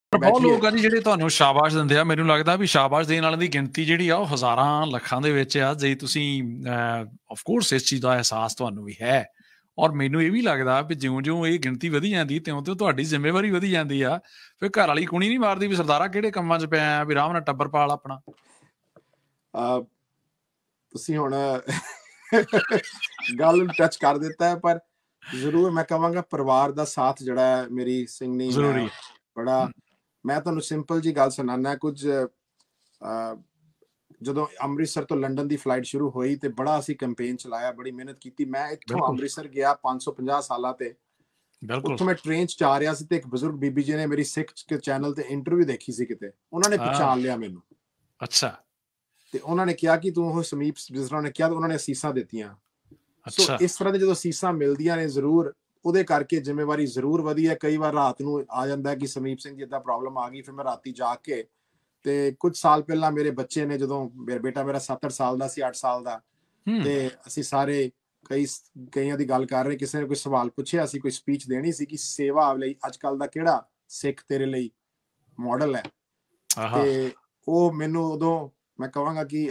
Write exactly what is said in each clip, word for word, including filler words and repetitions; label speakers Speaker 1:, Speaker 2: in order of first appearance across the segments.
Speaker 1: ਪਰ ਬਹੁਤ ਲੋਕ ਆ ਜੀ ਜਿਹੜੇ ਤੁਹਾਨੂੰ ਸ਼ਾਬਾਸ਼ ਦਿੰਦੇ ਆ। ਮੈਨੂੰ ਲੱਗਦਾ ਵੀ ਸ਼ਾਬਾਸ਼ ਦੇਣ ਵਾਲਿਆਂ ਦੀ ਗਿਣਤੀ ਜਿਹੜੀ ਆ ਉਹ ਹਜ਼ਾਰਾਂ ਲੱਖਾਂ ਦੇ ਵਿੱਚ ਆ, ਜੇ ਤੁਸੀਂ ਆਫ ਕੋਰਸ ਇਸ ਚੀਜ਼ ਦਾ ਅਹਿਸਾਸ ਤੁਹਾਨੂੰ ਵੀ ਹੈ। ਔਰ ਮੈਨੂੰ ਇਹ ਵੀ ਲੱਗਦਾ ਵੀ ਜਿਉਂ ਜਿਉਂ ਇਹ ਗਿਣਤੀ ਵਧੀ ਜਾਂਦੀ ਤਿਉਂ ਤਿਉਂ ਤੁਹਾਡੀ ਜ਼ਿੰਮੇਵਾਰੀ ਵਧੀ ਜਾਂਦੀ ਆ। ਫਿਰ ਘਰ ਵਾਲੀ ਕੁਣੀ ਨਹੀਂ ਮਾਰਦੀ ਵੀ ਸਰਦਾਰਾ ਕਿਹੜੇ ਕੰਮਾਂ 'ਚ ਪਿਆ, ਵੀ ਆਰਾਮ ਨਾਲ ਟੱਬਰ ਪਾਲ ਆਪਣਾ।
Speaker 2: ਤੁਸੀਂ ਹੁਣ ਗੱਲ ਨੂੰ ਟੱਚ ਕਰ ਦਿੱਤਾ ਹੈ, ਪਰ ਜ਼ਰੂਰ ਮੈਂ ਕਹਾਂਗਾ ਪਰਿਵਾਰ ਦਾ ਸਾਥ ਜਿਹੜਾ ਹੈ ਮੇਰੀ ਸਿੰਘਣੀ
Speaker 1: ਜ਼ਰੂਰੀ
Speaker 2: ਬੜਾ। ਮੈਂ ਤੁਹਾਨੂੰ ਸਿੰਪਲ ਜੀ ਗੱਲ ਸੁਣਾਉਣਾ। ਕੁਝ ਜਦੋਂ ਅੰਮ੍ਰਿਤਸਰ ਤੋਂ ਲੰਡਨ ਦੀ ਫਲਾਈਟ ਸ਼ੁਰੂ ਹੋਈ ਤੇ ਬੜਾ ਅਸੀਂ ਕੈਂਪੇਨ ਚਲਾਇਆ, ਬੜੀ ਮਿਹਨਤ ਕੀਤੀ। ਮੈਂ ਇੱਥੋਂ ਅੰਮ੍ਰਿਤਸਰ ਗਿਆ ਪੰਜ ਸੌ ਪੰਜਾਹ ਸਾਲਾਂ ਤੇ, ਉੱਥੋਂ ਮੈਂ ਟ੍ਰੇਨ 'ਚ ਜਾ ਰਿਹਾ ਸੀ ਤੇ ਇੱਕ ਬਜ਼ੁਰਗ ਬੀਬੀ ਜੀ ਨੇ ਮੇਰੀ ਸਿੱਖ ਚੈਨਲ ਤੇ ਇੰਟਰਵਿਊ ਦੇਖੀ ਸੀ ਕਿਤੇ, ਉਹਨਾਂ ਨੇ ਪਛਾਣ ਲਿਆ ਮੈਨੂੰ। ਅੱਛਾ। ਤੇ ਉਹਨਾਂ ਨੇ ਕਿਹਾ ਕਿ ਤੂੰ ਉਹ ਸਮੀਪ ਜਿਸ ਤਰ੍ਹਾਂ ਨੇ ਕਿਹਾ, ਉਹਨਾਂ ਨੇ ਅਸੀਸਾਂ ਦਿੱਤੀਆਂ। ਸੋ ਇਸ ਤਰ੍ਹਾਂ ਦੇ ਜਦੋਂ ਅਸੀਸਾਂ ਮਿਲਦੀਆਂ ਨੇ, ਜ਼ਰੂਰ ਉਹਦੇ ਕਰਕੇ ਜ਼ਿੰਮੇਵਾਰੀ ਜ਼ਰੂਰ ਵਧੀ ਹੈ। ਕਈ ਵਾਰ ਰਾਤ ਨੂੰ ਆ ਜਾਂਦਾ ਕਿ ਸਮੀਪ ਸਿੰਘ ਜੀ ਏਦਾਂ ਪ੍ਰੋਬਲਮ ਆ ਗਈ, ਫਿਰ ਮੈਂ ਰਾਤੀ ਜਾ ਕੇ ਤੇ ਕੁਝ ਸਾਲ ਪਹਿਲਾਂ ਮੇਰੇ ਬੱਚੇ ਨੇ, ਜਦੋਂ ਬੇਟਾ ਮੇਰਾ ਸੱਤ ਅੱਠ ਸਾਲ ਦਾ ਸੀ, ਅੱਠ ਸਾਲ ਦਾ, ਤੇ ਅਸੀਂ ਸਾਰੇ ਕਈ ਕਈਆਂ ਦੀ ਗੱਲ ਕਰ ਰਹੇ, ਕਿਸੇ ਨੇ ਕੋਈ ਸਵਾਲ ਪੁੱਛਿਆ ਸੀ, ਕੋਈ ਸਪੀਚ ਦੇਣੀ ਸੀ ਕਿ ਸੇਵਾ ਲਈ ਅੱਜ ਕੱਲ ਦਾ ਕਿਹੜਾ ਸਿੱਖ ਤੇਰੇ ਲਈ ਮਾਡਲ ਹੈ। ਤੇ ਉਹ ਮੈਨੂੰ ਉਦੋਂ ਮੈਂ ਕਹਾਂਗਾ ਕਿ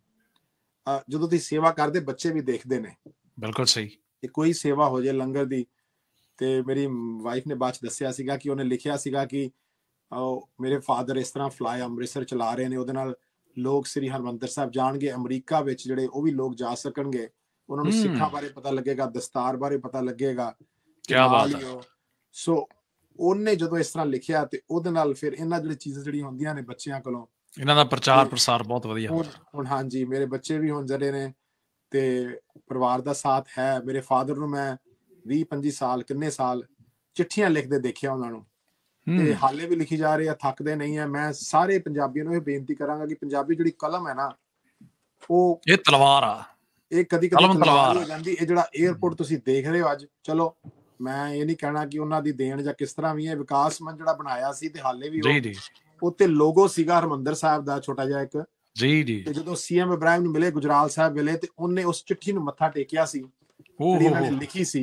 Speaker 2: ਜਦੋਂ ਤੁਸੀਂ ਸੇਵਾ ਕਰਦੇ ਬੱਚੇ ਵੀ ਦੇਖਦੇ ਨੇ।
Speaker 1: ਬਿਲਕੁਲ ਸਹੀ।
Speaker 2: ਤੇ ਕੋਈ ਸੇਵਾ ਹੋ ਜਾਏ ਲੰਗਰ ਦੀ, ਤੇ ਮੇਰੀ ਵਾਈਫ ਨੇ ਬਾਅਦ ਚ ਦੱਸਿਆ ਸੀਗਾ ਕਿ ਉਹਨੇ ਲਿਖਿਆ ਸੀਗਾ ਕਿ ਮੇਰੇ ਫਾਦਰ ਇਸ ਤਰ੍ਹਾਂ ਫਲਾਈ ਅੰਮ੍ਰਿਤਸਰ ਚਲਾ ਰਹੇ ਨੇ, ਉਹਦੇ ਨਾਲ ਲੋਕ ਸ੍ਰੀ ਹਰਿਮੰਦਰ ਸਾਹਿਬ ਜਾਣਗੇ, ਅਮਰੀਕਾ ਵਿੱਚ ਜਿਹੜੇ ਉਹ ਵੀ ਲੋਕ ਜਾ ਸਕਣਗੇ, ਉਹਨਾਂ ਨੂੰ ਸਿੱਖਾਂ ਬਾਰੇ ਪਤਾ ਲੱਗੇਗਾ, ਦਸਤਾਰ ਬਾਰੇ ਪਤਾ ਲੱਗੇਗਾ।
Speaker 1: ਕਿਆ ਬਾਤ ਹੈ।
Speaker 2: ਸੋ ਉਹਨੇ ਜਦੋਂ ਇਸ ਤਰ੍ਹਾਂ ਲਿਖਿਆ ਤੇ ਉਹਦੇ ਨਾਲ ਫਿਰ ਇਹਨਾਂ ਜਿਹੜੀ ਚੀਜ਼ਾਂ ਜਿਹੜੀਆਂ ਹੁੰਦੀਆਂ ਨੇ ਬੱਚਿਆਂ ਕੋਲੋਂ,
Speaker 1: ਇਹਨਾਂ ਦਾ ਪ੍ਰਚਾਰ ਪ੍ਰਸਾਰ ਬਹੁਤ ਵਧੀਆ
Speaker 2: ਹੁਣ। ਹਾਂਜੀ, ਮੇਰੇ ਬੱਚੇ ਵੀ ਹੁਣ ਜਿਹੜੇ ਨੇ ਤੇ ਪਰਿਵਾਰ ਦਾ ਸਾਥ ਹੈ। ਮੇਰੇ ਫਾਦਰ ਨੂੰ ਮੈਂ ਵੀਹ ਪੰਜੀ ਸਾਲ ਕਿੰਨੇ ਸਾਲ ਚਿੱਠੀਆਂ ਲਿਖਦੇ ਦੇਖਿਆ ਉਹਨਾਂ ਨੂੰ, ਤੇ ਹਾਲੇ ਵੀ ਲਿਖੀ ਜਾ ਰਹੇ ਆ, ਥੱਕਦੇ ਨਹੀਂ ਹੈ। ਮੈਂ ਸਾਰੇ ਪੰਜਾਬੀਆਂ ਨੂੰ ਇਹ ਬੇਨਤੀ ਕਰਾਂਗਾ ਕਿ ਪੰਜਾਬੀ ਜਿਹੜੀ ਕਲਮ ਹੈ ਨਾ, ਉਹ
Speaker 1: ਇਹ ਤਲਵਾਰ ਆ,
Speaker 2: ਇਹ ਕਦੀ ਕਦੀ ਤਲਵਾਰ ਹੋ ਜਾਂਦੀ। ਇਹ ਜਿਹੜਾ 에ਅਰਪੋਰਟ ਤੁਸੀਂ ਦੇਖ ਰਹੇ ਹੋ ਅੱਜ, ਚਲੋ ਮੈਂ ਇਹ ਨਹੀਂ ਕਹਿਣਾ ਕਿ ਉਹਨਾਂ ਦੀ ਦੇਣ ਜਾਂ ਕਿਸ ਤਰ੍ਹਾਂ ਵੀ ਹੈ, ਵਿਕਾਸ ਮੰਚ ਜਿਹੜਾ ਬਣਾਇਆ ਸੀ ਤੇ ਹਾਲੇ ਵੀ ਉਹ ਉੱਤੇ ਲੋਗੋ ਸੀਗਾ ਹਰਿਮੰਦਰ ਸਾਹਿਬ ਦਾ ਛੋਟਾ ਜਿਹਾ ਇੱਕ। ਜੀ ਜੀ। ਤੇ ਜਦੋਂ ਸੀਐਮ ਇਬਰਾਹਿਮ ਨੂੰ ਮਿਲੇ ਗੁਜਰਾਲ ਸਾਹਿਬ ਵੇਲੇ, ਤੇ ਉਹਨੇ ਉਸ ਚਿੱਠੀ ਨੂੰ ਮੱਥਾ ਟੇਕਿਆ ਸੀ ਜਿਹੜੀ ਇਹਨਾਂ ਨੇ ਲਿਖੀ ਸੀ।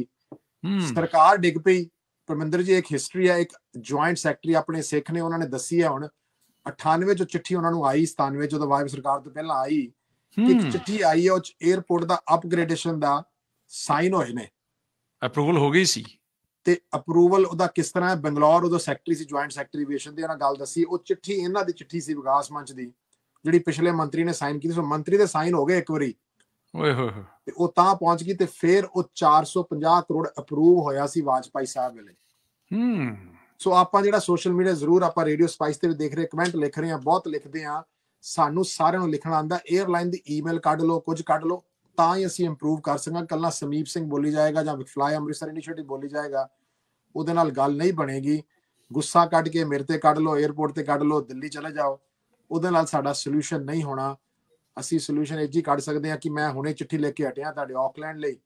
Speaker 2: ਸਰਕਾਰ ਡਿੱਗ ਪਈ। ਪਰਮਿੰਦਰ ਜੀ, ਇੱਕ ਹਿਸਟਰੀ ਹੈ, ਇੱਕ ਜੁਆਇੰਟ ਸੈਕਟਰੀ ਆਪਣੇ ਸਿੱਖ ਨੇ, ਉਹਨਾਂ ਨੇ ਦੱਸੀ ਹੈ ਹੁਣ ਅਠਾਨਵੇਂ ਚ ਚਿੱਠੀ ਉਹਨਾਂ ਨੂੰ ਆਈ, ਸਤਾਨਵੇਂ ਜਦੋਂ ਵਾਜਪਾਈ ਸਰਕਾਰ ਤੋਂ ਪਹਿਲਾਂ ਆਈ, ਇੱਕ ਚਿੱਠੀ ਆਈ ਹੈ, ਉਹ ਚ 에ਅਰਪੋਰਟ ਦਾ ਅਪਗ੍ਰੇਡੇਸ਼ਨ ਦਾ ਸਾਈਨ ਹੋਏ ਨੇ,
Speaker 1: ਅਪਰੂਵਲ ਹੋ ਗਈ ਸੀ।
Speaker 2: ਤੇ ਅਪਰੂਵਲ ਉਹਦਾ ਕਿਸ ਤਰ੍ਹਾਂ ਹੈ, ਬੰਗਲੌਰ ਉਦੋਂ ਸੈਕਟਰੀ ਸੀ, ਜੁਆਇੰਟ ਸੈਕਟਰੀ ਏਵੀਏਸ਼ਨ ਦੀ, ਉਹਨਾਂ ਗੱਲ ਦੱਸੀ। ਉਹ ਚਿੱਠੀ ਇਹਨਾਂ ਦੀ ਚਿੱਠੀ ਸੀ ਵਿਕਾਸ ਮੰਚ ਦੀ, ਜਿਹੜੀ ਪਿਛਲੇ ਮੰਤਰੀ ਨੇ ਸਾਈਨ ਕੀਤੀ। ਸੋ ਮੰਤਰੀ ਦੇ ਸਾਈਨ ਹੋ ਗਏ ਇੱਕ ਵਾਰੀ, ਓਏ ਹੋਏ ਹੋਏ, ਤੇ ਉਹ ਤਾਂ ਪਹੁੰਚ ਗਈ, ਤੇ ਫਿਰ ਉਹ ਚਾਰ ਸੌ ਪੰਜਾਹ ਕਰੋੜ ਅਪਰੂਵ ਹੋਇਆ ਸੀ ਵਾਜਪਾਈ ਸਾਹਿਬ ਵੇਲੇ। ਹੂੰ। ਸੋ ਆਪਾਂ ਜਿਹੜਾ ਸੋਸ਼ਲ ਮੀਡੀਆ ਜ਼ਰੂਰ, ਆਪਾਂ ਰੇਡੀਓ ਸਪਾਈਸ ਤੇ ਵੀ ਦੇਖ ਰਹੇ, ਕਮੈਂਟ ਲਿਖ ਰਹੇ ਆ, ਬਹੁਤ ਲਿਖਦੇ ਆ, ਸਾਨੂੰ ਸਾਰਿਆਂ ਨੂੰ ਲਿਖਣਾ ਆਉਂਦਾ। 에ਅਰਲਾਈਨ ਦੀ ਈਮੇਲ ਕੱਢ ਲਓ, ਕੁਝ ਕੱਢ ਲਓ, ਤਾਂ ਹੀ ਅਸੀਂ ਇੰਪਰੂਵ ਕਰ ਸਕਾਂਗੇ। ਕੱਲਾ ਸਮੀਪ ਸਿੰਘ ਬੋਲੀ ਜਾਏਗਾ ਜਾਂ ਫਲਾਈ ਅੰਮ੍ਰਿਤਸਰ ਇਨੀਸ਼ੀਏਟਿਵ ਬੋਲੀ ਜਾਏਗਾ, ਉਹਦੇ ਨਾਲ ਗੱਲ ਨਹੀਂ ਬਣੇਗੀ। ਗੁੱਸਾ ਕੱਢ ਕੇ ਮੇਰੇ ਤੇ ਕੱਢ ਲਓ, 에ਅਰਪੋਰਟ ਤੇ ਕੱਢ ਲਓ, ਦਿੱਲੀ ਚਲੇ ਜਾਓ, ਉਹਦੇ ਨਾਲ ਸਾਡਾ ਸੋਲੂਸ਼ਨ ਨਹੀਂ ਹੋਣਾ। ਅਸੀਂ ਸੋਲੂਸ਼ਨ ਇਹ ਜੀ ਕੱਢ ਸਕਦੇ ਹਾਂ ਕਿ ਮੈਂ ਹੁਣੇ ਚਿੱਠੀ ਲੈ ਕੇ ਹਟਿਆ ਤੁਹਾਡੇ ਆਕਲੈਂਡ ਲਈ,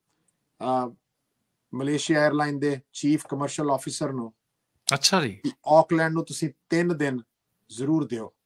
Speaker 2: ਮਲੇਸ਼ੀਆ 에ਅਰਲਾਈਨ ਦੇ ਚੀਫ ਕਮਰਸ਼ੀਅਲ ਆਫਿਸਰ ਨੂੰ। ਅੱਛਾ ਜੀ। ਆਕਲੈਂਡ ਨੂੰ ਤੁਸੀਂ ਤਿੰਨ ਦਿਨ ਜ਼ਰੂਰ ਦਿਓ।